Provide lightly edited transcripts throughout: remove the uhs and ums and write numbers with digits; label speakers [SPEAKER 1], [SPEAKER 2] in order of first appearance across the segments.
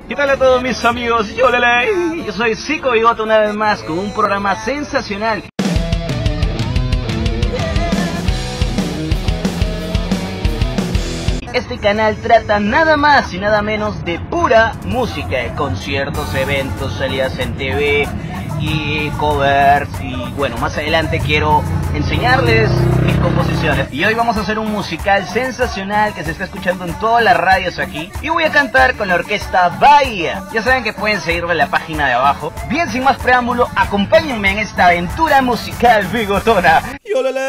[SPEAKER 1] ¿Qué tal a todos mis amigos? Yo soy Zico Bigote una vez más con un programa sensacional. Este canal trata nada más y nada menos de pura música, conciertos, eventos, salidas en TV y covers, y bueno, más adelante quiero enseñarles mis composiciones. Y hoy vamos a hacer un musical sensacional que se está escuchando en todas las radios aquí, y voy a cantar con la orquesta Bahía. Ya saben que pueden seguirme en la página de abajo. Bien, sin más preámbulo, acompáñenme en esta aventura musical bigotona.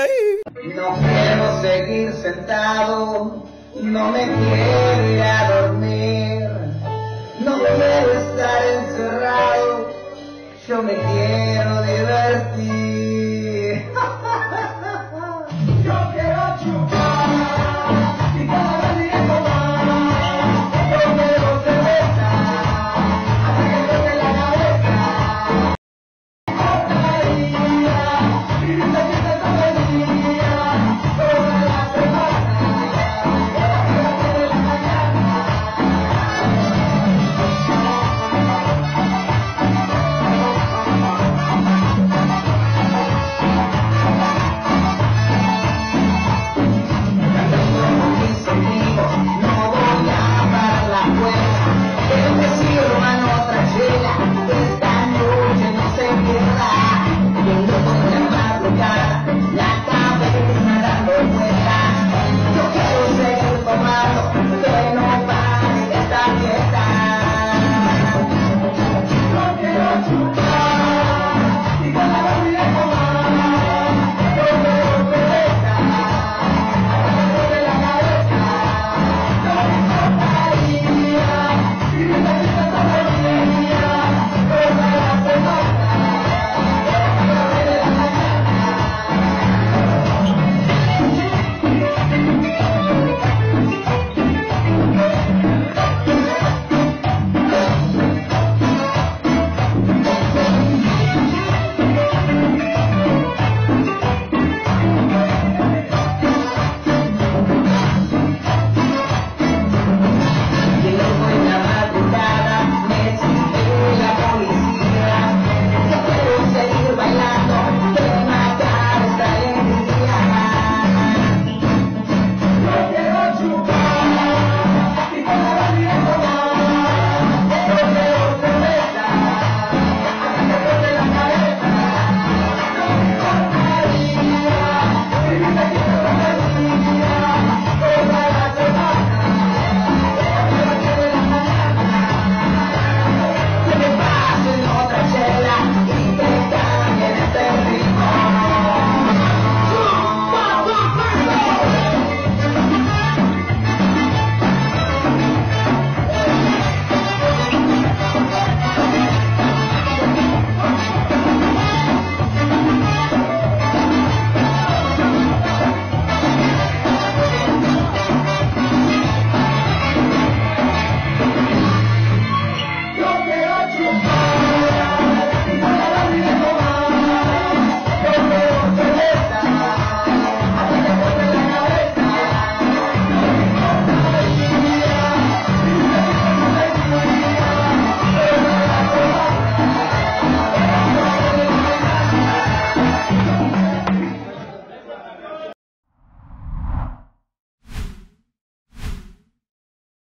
[SPEAKER 2] No quiero seguir sentado, no me quiero ir a dormir.